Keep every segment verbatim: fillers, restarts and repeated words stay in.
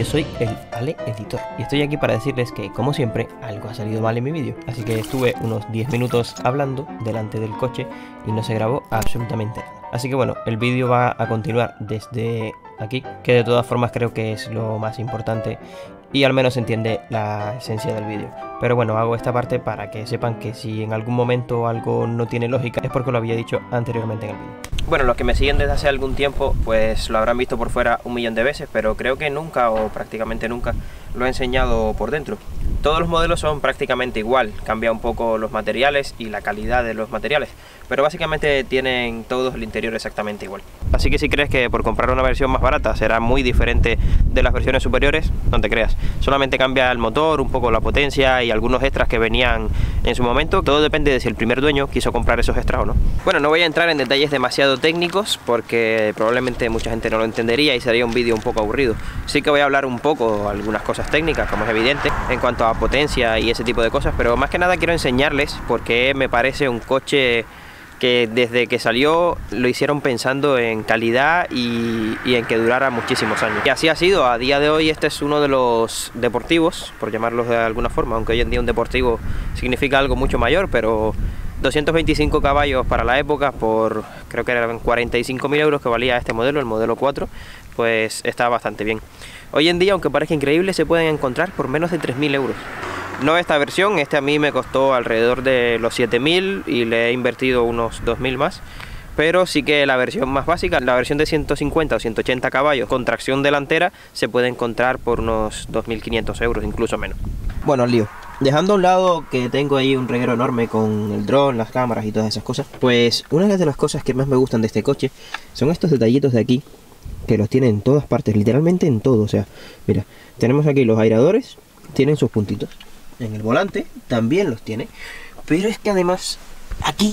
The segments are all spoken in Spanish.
soy el Ale Editor y estoy aquí para decirles que, como siempre, algo ha salido mal en mi vídeo. Así que estuve unos diez minutos hablando delante del coche y no se grabó absolutamente nada. Así que bueno, el vídeo va a continuar desde aquí, que de todas formas creo que es lo más importante y al menos se entiende la esencia del vídeo. Pero bueno, hago esta parte para que sepan que si en algún momento algo no tiene lógica es porque lo había dicho anteriormente en el vídeo. Bueno, los que me siguen desde hace algún tiempo pues lo habrán visto por fuera un millón de veces, pero creo que nunca o prácticamente nunca lo he enseñado por dentro. Todos los modelos son prácticamente igual, cambia un poco los materiales y la calidad de los materiales, pero básicamente tienen todos el interior exactamente igual. Así que si crees que por comprar una versión más barata será muy diferente de las versiones superiores, no te creas. Solamente cambia el motor, un poco la potencia y algunos extras que venían en su momento. Todo depende de si el primer dueño quiso comprar esos extras o no. Bueno, no voy a entrar en detalles demasiado técnicos porque probablemente mucha gente no lo entendería y sería un vídeo un poco aburrido. Sí que voy a hablar un poco algunas cosas técnicas, como es evidente, en cuanto a potencia y ese tipo de cosas, pero más que nada quiero enseñarles porque me parece un coche que desde que salió lo hicieron pensando en calidad y, y en que durara muchísimos años. Y así ha sido. A día de hoy este es uno de los deportivos, por llamarlos de alguna forma, aunque hoy en día un deportivo significa algo mucho mayor, pero doscientos veinticinco caballos para la época por creo que eran cuarenta y cinco mil euros que valía este modelo, el modelo cuatro, pues está bastante bien. Hoy en día, aunque parezca increíble, se pueden encontrar por menos de tres mil euros. No esta versión, este a mí me costó alrededor de los siete mil y le he invertido unos dos mil más. Pero sí que la versión más básica, la versión de ciento cincuenta o ciento ochenta caballos con tracción delantera, se puede encontrar por unos dos mil quinientos euros, incluso menos. Bueno, al lío. Dejando a un lado que tengo ahí un reguero enorme con el dron, las cámaras y todas esas cosas, pues una de las cosas que más me gustan de este coche son estos detallitos de aquí, que los tiene en todas partes, literalmente en todo. O sea, mira, tenemos aquí los airadores, tienen sus puntitos. En el volante también los tiene, pero es que además aquí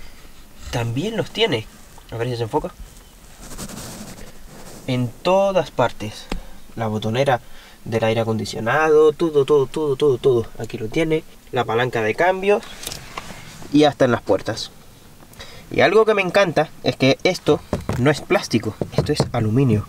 también los tiene. A ver si se enfoca. En todas partes. La botonera del aire acondicionado, todo, todo, todo, todo, todo. Aquí lo tiene. La palanca de cambios y hasta en las puertas. Y algo que me encanta es que esto no es plástico, esto es aluminio.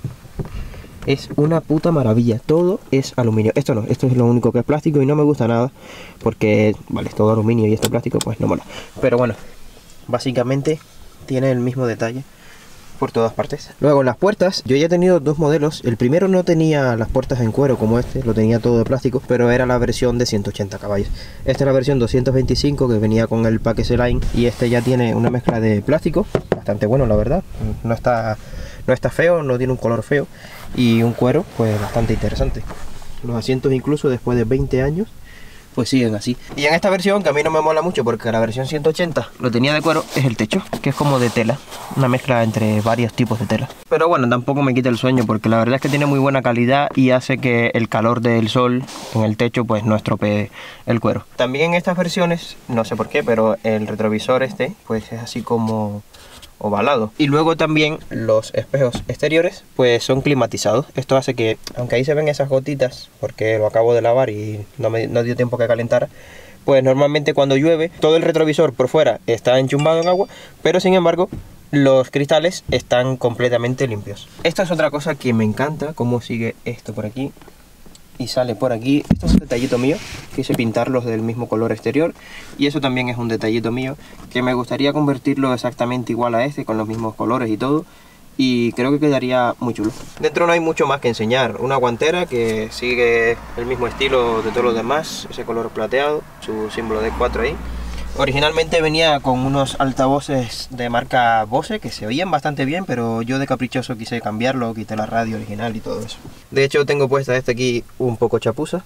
Es una puta maravilla, todo es aluminio. Esto no, esto es lo único que es plástico y no me gusta nada porque, vale, es todo aluminio y esto plástico, pues no mola. Pero bueno, básicamente tiene el mismo detalle por todas partes. Luego en las puertas, yo ya he tenido dos modelos. El primero no tenía las puertas en cuero como este, lo tenía todo de plástico, pero era la versión de ciento ochenta caballos. Esta es la versión doscientos veinticinco que venía con el pack S-Line y este ya tiene una mezcla de plástico, bastante bueno la verdad. No está, no está feo, no tiene un color feo y un cuero pues bastante interesante. Los asientos incluso después de veinte años pues siguen así. Y en esta versión, que a mí no me mola mucho porque la versión ciento ochenta lo tenía de cuero, es el techo, que es como de tela, una mezcla entre varios tipos de tela. Pero bueno, tampoco me quita el sueño porque la verdad es que tiene muy buena calidad y hace que el calor del sol en el techo pues no estropee el cuero. También en estas versiones, no sé por qué, pero el retrovisor este pues es así como ovalado. Y luego también los espejos exteriores pues son climatizados. Esto hace que, aunque ahí se ven esas gotitas porque lo acabo de lavar y no me no dio tiempo que calentara, pues normalmente cuando llueve todo el retrovisor por fuera está enchumbado en agua, pero sin embargo los cristales están completamente limpios. Esta es otra cosa que me encanta, cómo sigue esto por aquí y sale por aquí. Esto es un detallito mío, quise pintarlos del mismo color exterior y eso también es un detallito mío que me gustaría convertirlo exactamente igual a este, con los mismos colores y todo, y creo que quedaría muy chulo. Dentro no hay mucho más que enseñar. Una guantera que sigue el mismo estilo de todos los demás, ese color plateado, su símbolo de cuatro ahí. Originalmente venía con unos altavoces de marca Bose que se oían bastante bien, pero yo de caprichoso quise cambiarlo, quité la radio original y todo eso. De hecho tengo puesta esta aquí un poco chapuza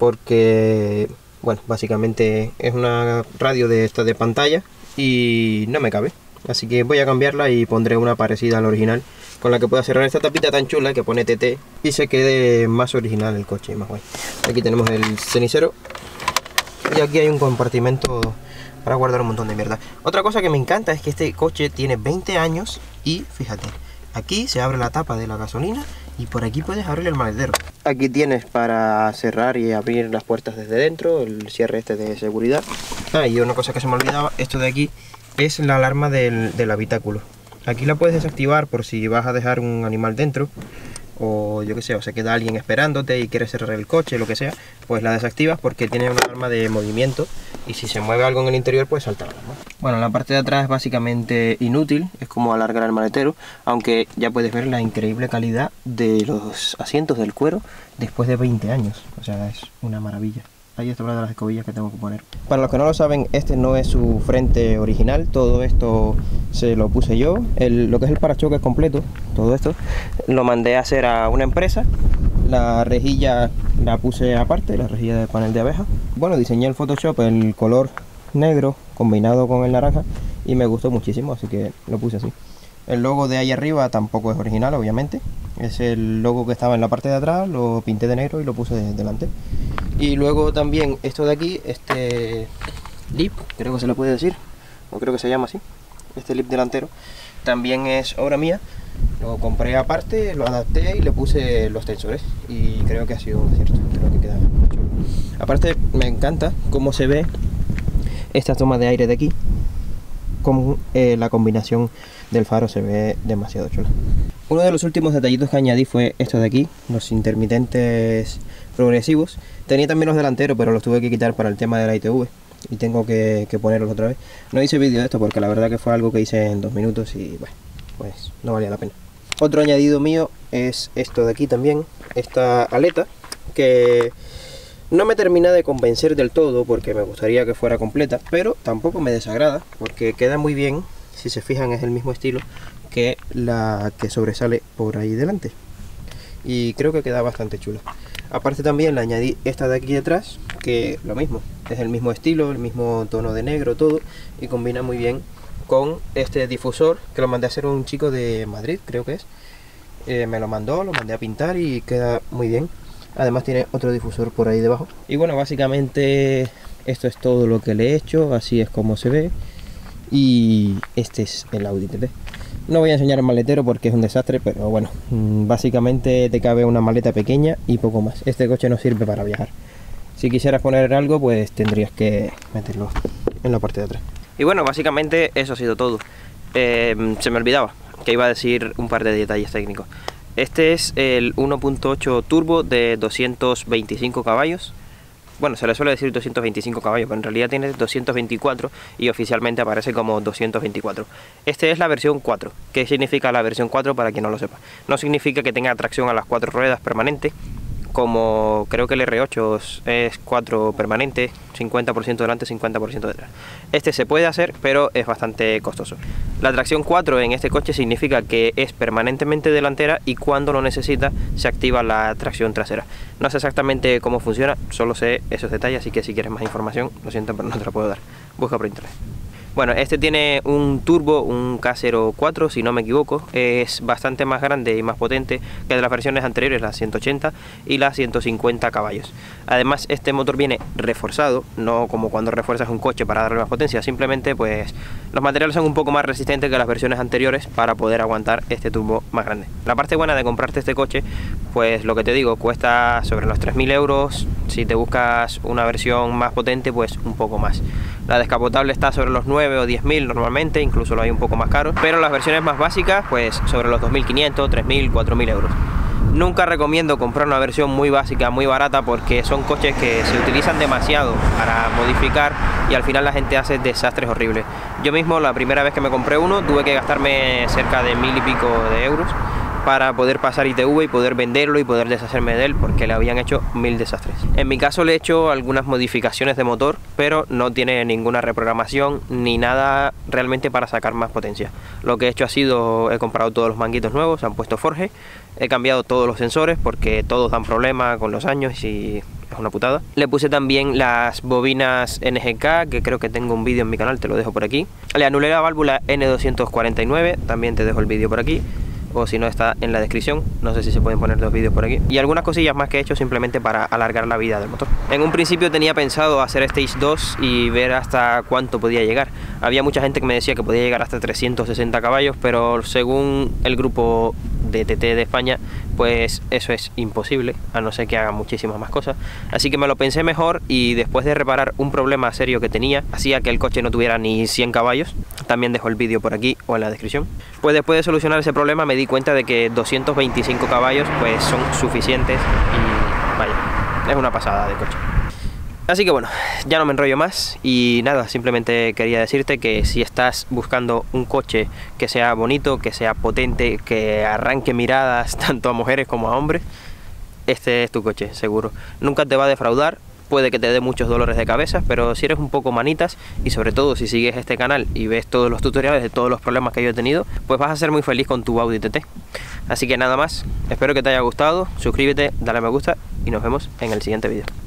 porque, bueno, básicamente es una radio de esta de pantalla y no me cabe. Así que voy a cambiarla y pondré una parecida a la original, con la que pueda cerrar esta tapita tan chula que pone T T y se quede más original el coche, más guay. Aquí tenemos el cenicero y aquí hay un compartimento para guardar un montón de mierda. Otra cosa que me encanta es que este coche tiene veinte años y fíjate, aquí se abre la tapa de la gasolina y por aquí puedes abrir el maletero. Aquí tienes para cerrar y abrir las puertas desde dentro, el cierre este de seguridad. Ah, y una cosa que se me olvidaba, esto de aquí es la alarma del, del habitáculo. Aquí la puedes desactivar por si vas a dejar un animal dentro, o yo que sé, o se queda alguien esperándote y quieres cerrar el coche, lo que sea, pues la desactivas porque tiene una alarma de movimiento y si se mueve algo en el interior pues salta la alarma. Bueno, la parte de atrás es básicamente inútil, es como alargar el maletero, aunque ya puedes ver la increíble calidad de los asientos del cuero después de veinte años, o sea, es una maravilla. Ahí está una de las escobillas que tengo que poner. Para los que no lo saben, este no es su frente original, todo esto se lo puse yo. El, lo que es el parachoques completo, todo esto, lo mandé a hacer a una empresa. La rejilla la puse aparte, la rejilla de panel de abeja. Bueno, diseñé en Photoshop el color negro combinado con el naranja y me gustó muchísimo, así que lo puse así. El logo de ahí arriba tampoco es original, obviamente. Es el logo que estaba en la parte de atrás, lo pinté de negro y lo puse de delante. Y luego también esto de aquí, este lip, creo que se le puede decir, o creo que se llama así, este lip delantero, también es obra mía. Lo compré aparte, lo adapté y le puse los tensores y creo que ha sido un acierto, creo que queda muy chulo. Aparte me encanta cómo se ve esta toma de aire de aquí, con eh, la combinación del faro se ve demasiado chula. Uno de los últimos detallitos que añadí fue esto de aquí, los intermitentes progresivos. Tenía también los delanteros, pero los tuve que quitar para el tema de la I T V y tengo que, que ponerlos otra vez. No hice vídeo de esto porque la verdad que fue algo que hice en dos minutos y bueno, pues no valía la pena. Otro añadido mío es esto de aquí también, esta aleta, que no me termina de convencer del todo porque me gustaría que fuera completa, pero tampoco me desagrada porque queda muy bien. Si se fijan, es el mismo estilo que la que sobresale por ahí delante y creo que queda bastante chula. Aparte también le añadí esta de aquí detrás, que lo mismo, es el mismo estilo, el mismo tono de negro, todo, y combina muy bien con este difusor que lo mandé a hacer un chico de Madrid, creo que es. Eh, me lo mandó, lo mandé a pintar y queda muy bien. Además tiene otro difusor por ahí debajo. Y bueno, básicamente esto es todo lo que le he hecho, así es como se ve. Y este es el Audi T T. No voy a enseñar el maletero porque es un desastre, pero bueno, básicamente te cabe una maleta pequeña y poco más. Este coche no sirve para viajar. Si quisieras poner algo, pues tendrías que meterlo en la parte de atrás. Y bueno, básicamente eso ha sido todo. Eh, se me olvidaba que iba a decir un par de detalles técnicos. Este es el uno punto ocho turbo de doscientos veinticinco caballos. Bueno, se le suele decir doscientos veinticinco caballos, pero en realidad tiene doscientos veinticuatro y oficialmente aparece como doscientos veinticuatro. Este es la versión cuatro. ¿Qué significa la versión cuatro para quien no lo sepa? No significa que tenga tracción a las cuatro ruedas permanente, como creo que el R ocho es cuatro permanente, cincuenta por ciento delante, cincuenta por ciento detrás. Este se puede hacer, pero es bastante costoso. La tracción cuatro en este coche significa que es permanentemente delantera y cuando lo necesita se activa la tracción trasera. No sé exactamente cómo funciona, solo sé esos detalles, así que si quieres más información, lo siento, pero no te la puedo dar. Busca por internet. Bueno, este tiene un turbo, un K cero cuatro si no me equivoco, es bastante más grande y más potente que de las versiones anteriores, las ciento ochenta y las ciento cincuenta caballos. Además este motor viene reforzado, no como cuando refuerzas un coche para darle más potencia, simplemente pues los materiales son un poco más resistentes que las versiones anteriores para poder aguantar este turbo más grande. La parte buena de comprarte este coche, pues lo que te digo, cuesta sobre los tres mil euros, si te buscas una versión más potente pues un poco más. La descapotable está sobre los nueve o diez mil normalmente, incluso lo hay un poco más caro, pero las versiones más básicas pues sobre los dos mil quinientos, tres mil, cuatro mil euros. Nunca recomiendo comprar una versión muy básica, muy barata, porque son coches que se utilizan demasiado para modificar y al final la gente hace desastres horribles. Yo mismo la primera vez que me compré uno tuve que gastarme cerca de mil y pico de euros para poder pasar I T V y poder venderlo y poder deshacerme de él porque le habían hecho mil desastres. En mi caso le he hecho algunas modificaciones de motor, pero no tiene ninguna reprogramación ni nada realmente para sacar más potencia. Lo que he hecho ha sido, he comprado todos los manguitos nuevos, han puesto forje, he cambiado todos los sensores porque todos dan problema con los años y es una putada. Le puse también las bobinas N G K, que creo que tengo un vídeo en mi canal, te lo dejo por aquí. Le anulé la válvula N doscientos cuarenta y nueve, también te dejo el vídeo por aquí, o si no está en la descripción, no sé si se pueden poner dos vídeos por aquí. Y algunas cosillas más que he hecho simplemente para alargar la vida del motor. En un principio tenía pensado hacer Stage dos y ver hasta cuánto podía llegar. Había mucha gente que me decía que podía llegar hasta trescientos sesenta caballos, pero según el grupo de T T de España, pues eso es imposible, a no ser que haga muchísimas más cosas. Así que me lo pensé mejor y después de reparar un problema serio que tenía, hacía que el coche no tuviera ni cien caballos, también dejo el vídeo por aquí o en la descripción. Pues después de solucionar ese problema me di cuenta de que doscientos veinticinco caballos pues son suficientes y vaya, es una pasada de coche. Así que bueno, ya no me enrollo más y nada, simplemente quería decirte que si estás buscando un coche que sea bonito, que sea potente, que arranque miradas tanto a mujeres como a hombres, este es tu coche, seguro. Nunca te va a defraudar, puede que te dé muchos dolores de cabeza, pero si eres un poco manitas y sobre todo si sigues este canal y ves todos los tutoriales de todos los problemas que yo he tenido, pues vas a ser muy feliz con tu Audi T T. Así que nada más, espero que te haya gustado, suscríbete, dale a me gusta y nos vemos en el siguiente vídeo.